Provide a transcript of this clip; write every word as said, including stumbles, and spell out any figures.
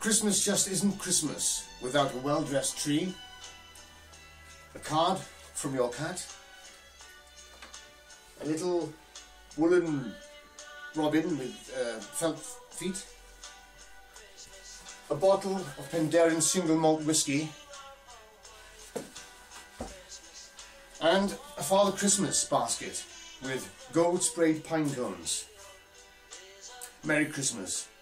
Christmas just isn't Christmas without a well-dressed tree, a card from your cat, a little woolen robin with uh, felt feet, a bottle of Penderyn single malt whisky, and a Father Christmas basket with gold sprayed pine cones. Merry Christmas.